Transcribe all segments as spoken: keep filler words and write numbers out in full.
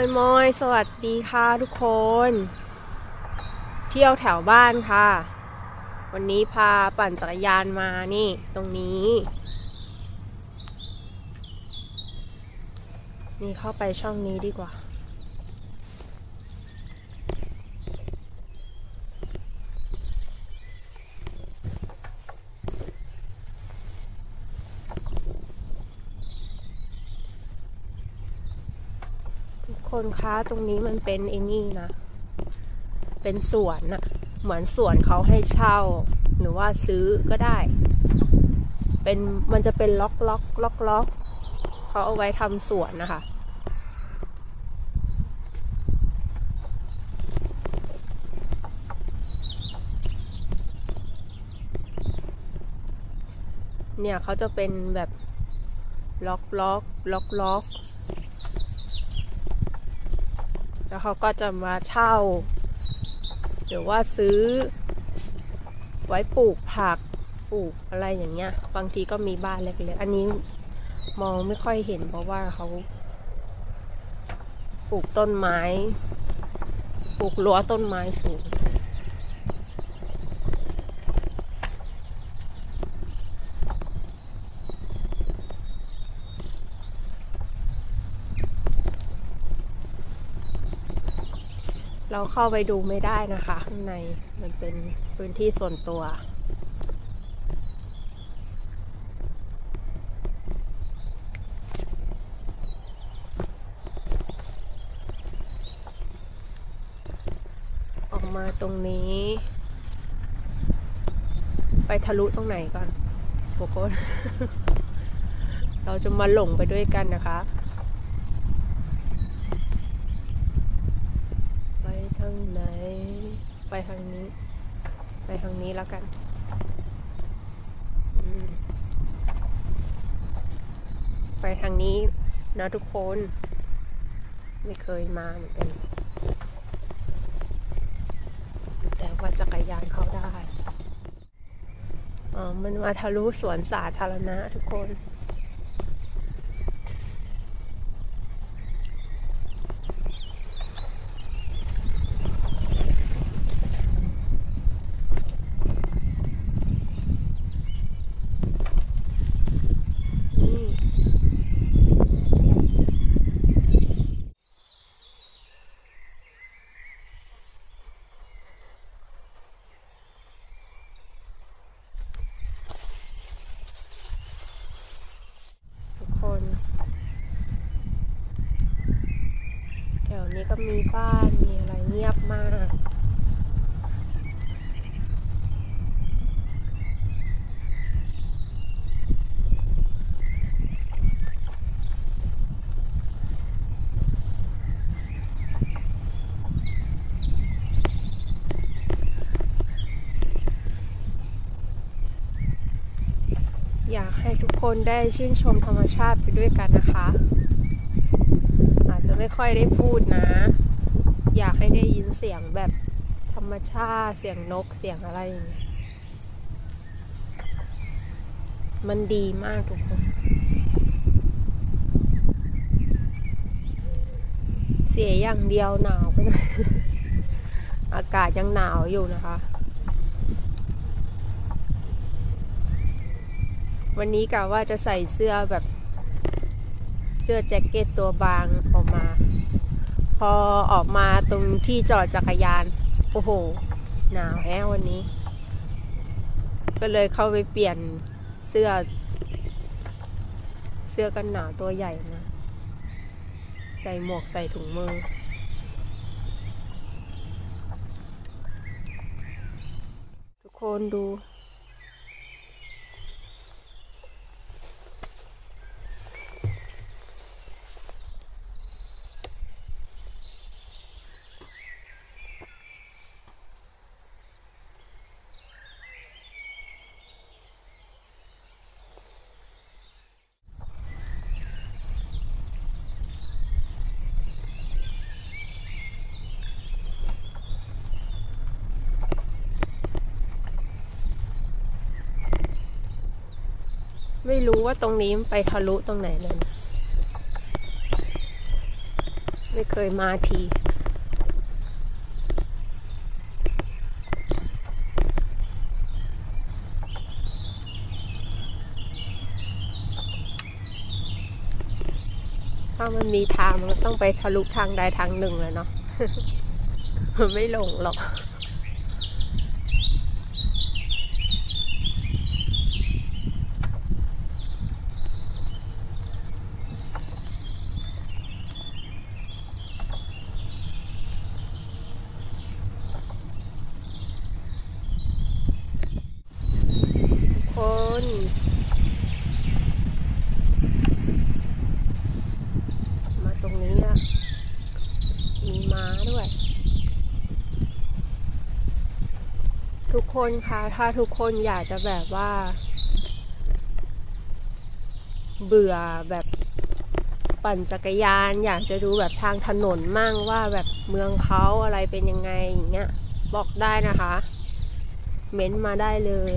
อยมอยสวัสดีค่ะทุกคนเที่ยวแถวบ้านค่ะวันนี้พาปั่นจักรยานมานี่ตรงนี้นี่เข้าไปช่องนี้ดีกว่าทุกคนคะตรงนี้มันเป็นไอ้นี่นะเป็นสวนน่ะเหมือนสวนเขาให้เช่าหรือว่าซื้อก็ได้เป็นมันจะเป็นล็อกล็อกล็อกล็อกเขาเอาไว้ทำสวนนะคะเนี่ยเขาจะเป็นแบบล็อกล็อกล็อกล็อกแล้วเขาก็จะมาเช่าหรือว่าซื้อไว้ปลูกผักปลูกอะไรอย่างเงี้ยบางทีก็มีบ้านเล็กๆอันนี้มองไม่ค่อยเห็นเพราะว่าเขาปลูกต้นไม้ปลูกรั้วต้นไม้สูงเราเข้าไปดูไม่ได้นะคะข้างในมันเป็นพื้นที่ส่วนตัวออกมาตรงนี้ไปทะลุตรงไหนก่อนโกโก้ เราจะมาหลงไปด้วยกันนะคะไปทางไหนไปทางนี้ไปทางนี้แล้วกันไปทางนี้นะทุกคนไม่เคยมาเหมือนกันแต่ว่าจักรยานเข้าได้อ๋อมันมาทะลุสวนสาธารณะทุกคนแถวนี้ก็มีบ้านมีอะไรเงียบมากอยากให้ทุกคนได้ชื่นชมธรรมชาติไปด้วยกันนะคะอาจจะไม่ค่อยได้พูดนะอยากให้ได้ยินเสียงแบบธรรมชาติเสียงนกเสียงอะไรอย่างเงี้ยมันดีมากทุกคนเสียอย่างเดียวหนาวไปหน่อย อากาศยังหนาวอยู่นะคะวันนี้กะว่าจะใส่เสื้อแบบเสื้อแจ็คเก็ตตัวบางออกมาพอออกมาตรงที่จอดจักรยานโอ้โหหนาวแฮะวันนี้ก็เลยเข้าไปเปลี่ยนเสื้อเสื้อกันหนาวตัวใหญ่นะใส่หมวกใส่ถุงมือทุกคนดูไม่รู้ว่าตรงนี้ไปทะลุตรงไหนเลยนะไม่เคยมาทีถ้ามันมีทางมันก็ต้องไปทะลุทางใดทางหนึ่งเลยเนาะ มันไม่ลงหรอกคนมาตรงนี้อะมีม้าด้วยทุกคนคะถ้าทุกคนอยากจะแบบว่าเบื่อแบบปั่นจักรยานอยากจะดูแบบทางถนนมั่งว่าแบบเมืองเขาอะไรเป็นยังไงอย่างเงี้ยบอกได้นะคะเม้นมาได้เลย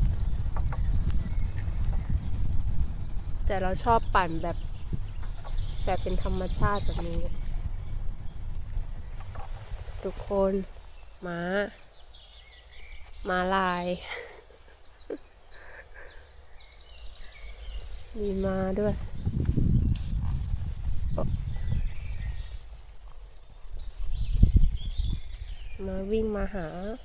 แต่เราชอบปั่นแบบแบบเป็นธรรมชาติแบบนี้ทุกคนม้าม้าลายมีม้าด้วยมาวิ่งมาหา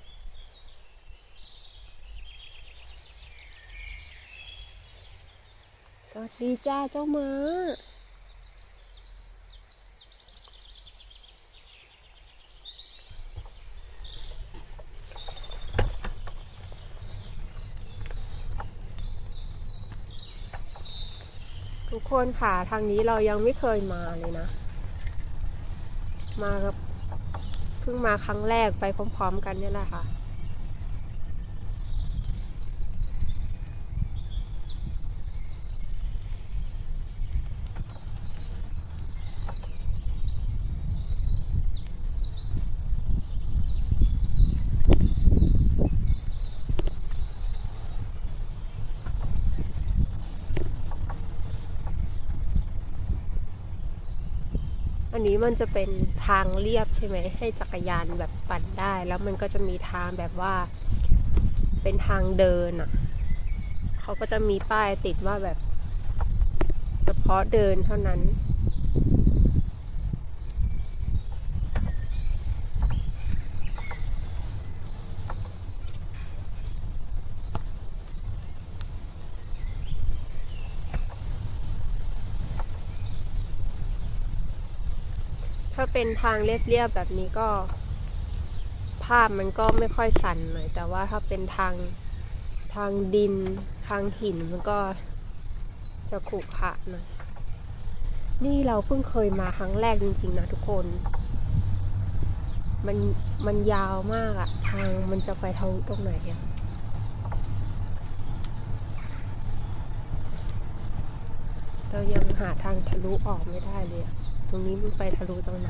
สวัสดีจ้าเจ้าม้าทุกคนค่ะทางนี้เรายังไม่เคยมาเลยนะมากับเพิ่งมาครั้งแรกไปพร้อมๆกันนี่แหละค่ะอันนี้มันจะเป็นทางเรียบใช่ไหมให้จักรยานแบบปั่นได้แล้วมันก็จะมีทางแบบว่าเป็นทางเดินอ่ะเขาก็จะมีป้ายติดว่าแบบเฉพาะเดินเท่านั้นถ้าเป็นทางเรียบๆแบบนี้ก็ภาพมันก็ไม่ค่อยสั่นหน่อยแต่ว่าถ้าเป็นทางทางดินทางหินมันก็จะขรุขระหน่อยนี่เราเพิ่งเคยมาครั้งแรกจริงๆนะทุกคนมันมันยาวมากอะทางมันจะไปทางตรงไหนอะเรายังหาทางทะลุออกไม่ได้เลยตรงนี้มันไปทะลุตรงไหน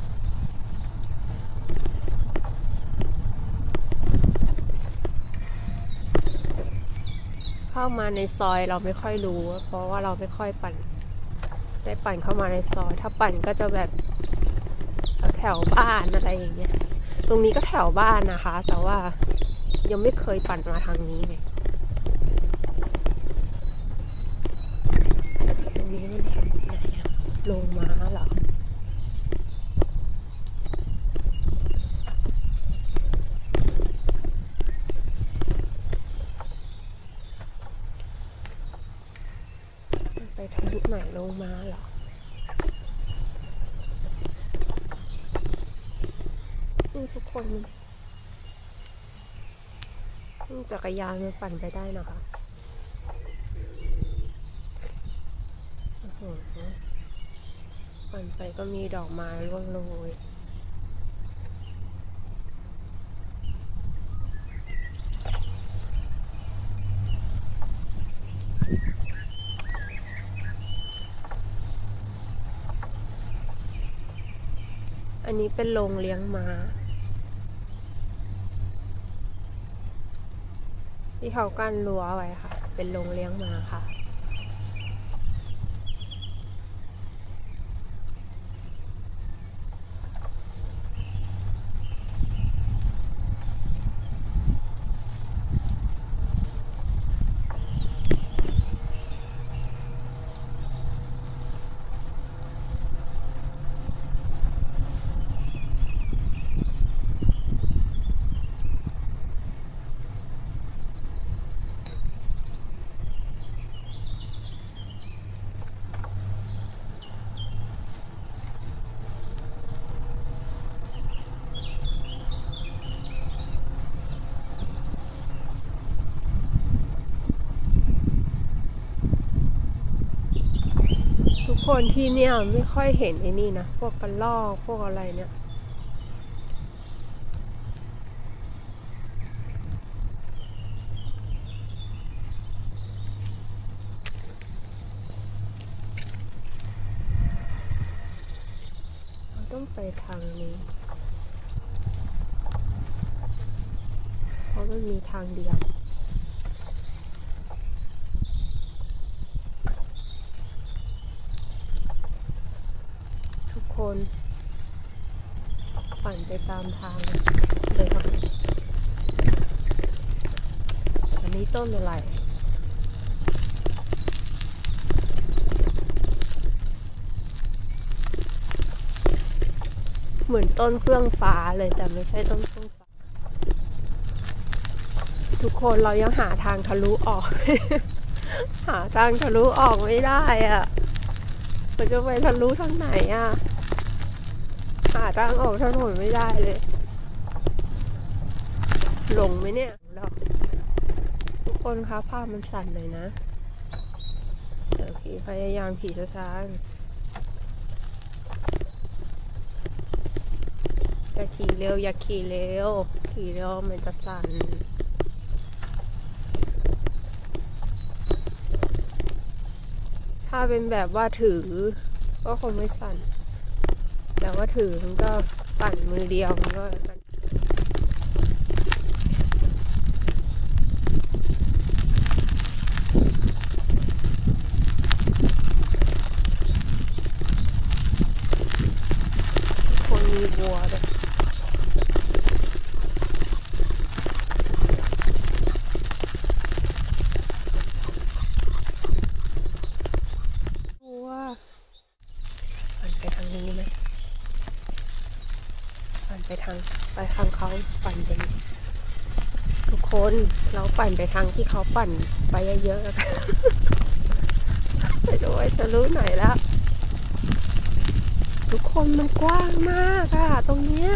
เข้ามาในซอยเราไม่ค่อยรู้เพราะว่าเราไม่ค่อยปั่นได้ปั่นเข้ามาในซอยถ้าปั่นก็จะแบบแถวบ้านอะไรอย่างเงี้ยตรงนี้ก็แถวบ้านนะคะแต่ว่ายังไม่เคยปั่นมาทางนี้เลยตรงนี้มันทำไหนอะลงม้าเหรอไปทะลุไหนลงม้าเหรอทุกคนจักรยานมันปั่นไปได้นะคะปั่นไปก็มีดอกไม้ร่วงโรยอันนี้เป็นโรงเลี้ยงม้าที่เขากั้นรั้วไว้ค่ะเป็นโรงเลี้ยงม้าค่ะคนที่เนี่ยไม่ค่อยเห็นไอ้นี่นะพวกกระรอกพวกอะไรเนี่ยเราต้องไปทางนี้เพราะมันมีทางเดียวคนปั่นไปตามทางเลยครับอันนี้ต้นอะไรเหมือนต้นเฟื่องฟ้าเลยแต่ไม่ใช่ต้นเฟื่องฟ้าทุกคนเรายังหาทางทะลุออก หาทางทะลุออกไม่ได้อ่ะเราจะไปทะลุทางไหนอ่ะหาทางออกถนนไม่ได้เลยหลงไหมเนี่ยเราทุกคนคะภาพมันสั่นเลยนะเดี๋ยวขี่พยายามขี่ช้าๆอย่าขี่เร็วอย่าขี่เร็วขี่เร็วมันจะสั่นถ้าเป็นแบบว่าถือก็คงไม่สั่นแต่ว่าถือมันก็ปั่นมือเดียวมันก็คนมีวัวด้วยวัวปั่นไปทางนี้ไหมปั่นไปทางไปทางเขาปั่นไปทุกคนเราปั่นไปทางที่เขาปั่นไปเยอะๆไปดูไอ้จะรู้หน่อยแล้วทุกคนมันกว้างมากอะตรงเนี้ย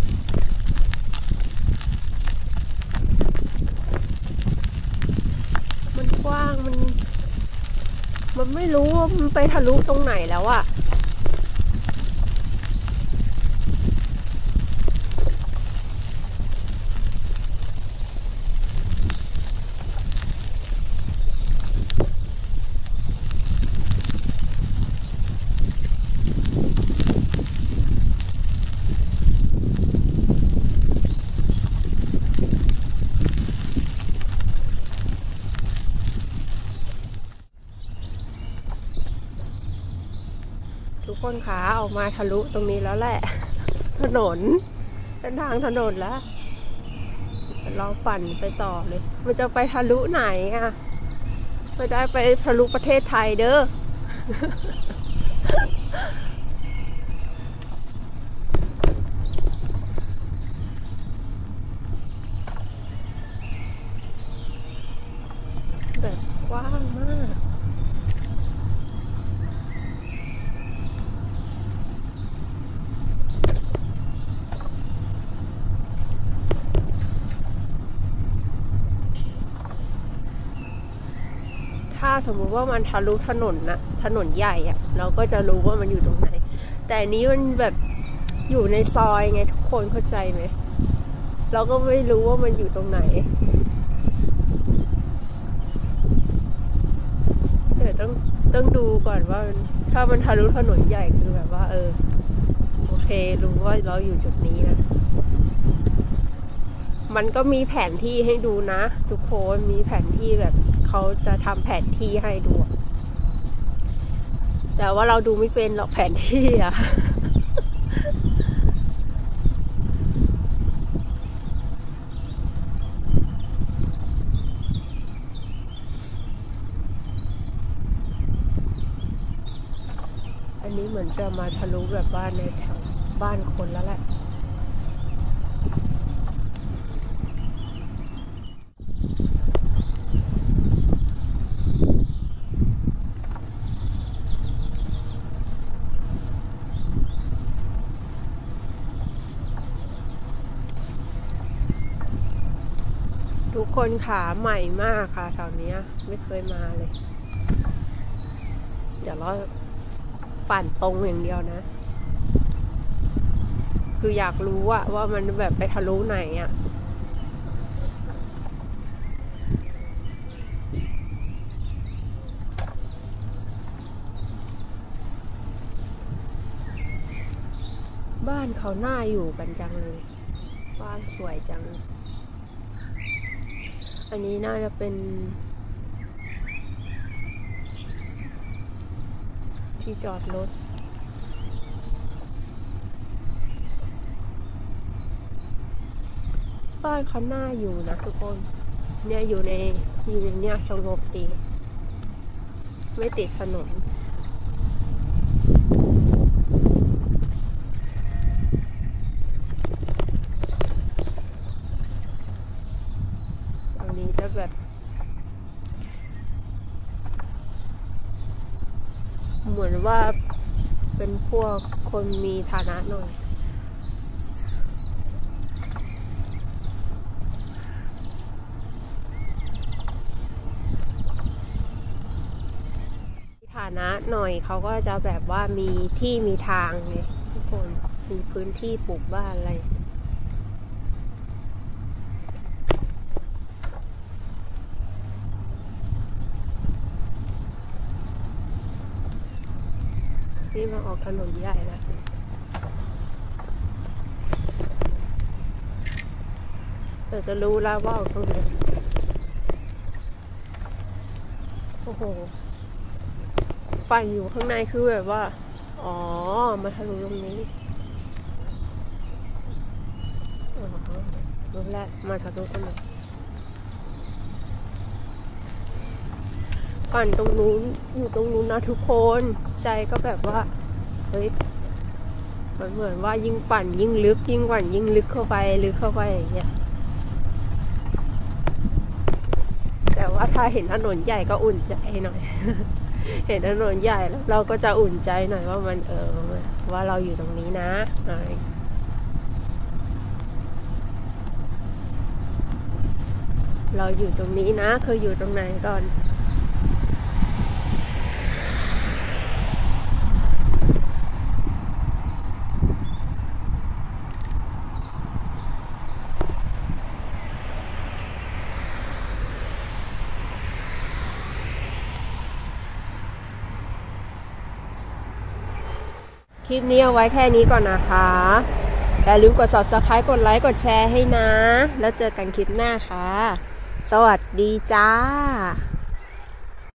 มันกว้างมันมันไม่รู้ว่ามันไปทะลุตรงไหนแล้วอะทุกคนขาออกมาทะลุตรงนี้แล้วแหละถนนเป็นทางถนนแล้วเราปั่นไปต่อเลยมันจะไปทะลุไหนอ่ะไม่ได้ไปทะลุประเทศไทยเด้อ แบบกว้างมากถ้าสมมุติว่ามันทะลุถนนนะถนนใหญ่อะเราก็จะรู้ว่ามันอยู่ตรงไหนแต่อันนี้มันแบบอยู่ในซอยไงทุกคนเข้าใจไหมเราก็ไม่รู้ว่ามันอยู่ตรงไหนเดี๋ยวต้องต้องดูก่อนว่าถ้ามันทะลุถนนใหญ่คือแบบว่าเออโอเครู้ว่าเราอยู่จุดนี้นะมันก็มีแผนที่ให้ดูนะทุกคนมีแผนที่แบบเขาจะทำแผนที่ให้ดูแต่ว่าเราดูไม่เป็นหรอกแผนที่อะอันนี้เหมือนจะมาทะลุแบบว่าในแถวบ้านคนแล้วแหละทุกคนขาใหม่มากค่ะแถวนี้ไม่เคยมาเลยเดี๋ยวเราปั่นตรงอย่างเดียวนะคืออยากรู้อะว่ามันแบบไปทะลุไหนอะบ้านเขาน่าอยู่กันจังเลยบ้านสวยจังอันนี้น่าจะเป็นที่จอดรถบ้านเขาน่าอยู่นะทุกคนเนี่ยอยู่ในอยู่ในเนี่ยสงบดีไม่ติดถนนอันนี้จะแบบเหมือนว่าเป็นพวกคนมีฐานะหน่อยฐานะหน่อยเขาก็จะแบบว่ามีที่มีทางไงทุกคนมีพื้นที่ปลูกบ้านอะไรนี่มาออกถนนใหญ่แล้วแต่จะรู้แล้วว่าออกตรงไหนโอ้โหปั่นอยู่ข้างในคือแบบว่าอ๋อมาทะลุตรงนี้อ๋อรู้แล้วมาทะลุตรงไหนปั่นตรงนู้นอยู่ตรงนู้นนะทุกคนใจก็แบบว่าเฮ้ยมันเหมือนว่ายิ่งปั่นยิ่งลึกยิ่งปั่นยิ่งลึกเข้าไปลึกเข้าไปอย่างเงี้ยแต่ว่าถ้าเห็นถนนใหญ่ก็อุ่นใจหน่อย เห็นถนนใหญ่แล้วเราก็จะอุ่นใจหน่อยว่ามันเออว่าเราอยู่ตรงนี้นะเราอยู่ตรงนี้นะคืออยู่ตรงไหนก่อนคลิปนี้เอาไว้แค่นี้ก่อนนะคะอย่าลืมกด ซับสไครบ์ กดไลค์ กดแชร์ให้นะ แล้วเจอกันคลิปหน้าค่ะ สวัสดีจ้า